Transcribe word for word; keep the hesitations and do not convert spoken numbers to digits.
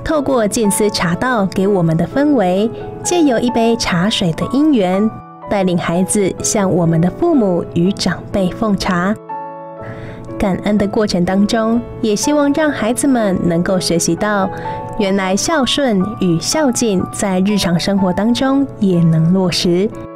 透过静思茶道给我们的氛围，藉由一杯茶水的因缘，带领孩子向我们的父母与长辈奉茶。感恩的过程当中，也希望让孩子们能够学习到，原来孝顺与孝敬在日常生活当中也能落实。